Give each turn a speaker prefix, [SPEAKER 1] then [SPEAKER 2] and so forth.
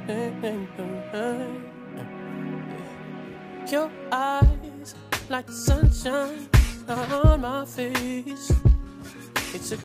[SPEAKER 1] Your eyes like the sunshine on my face. It's a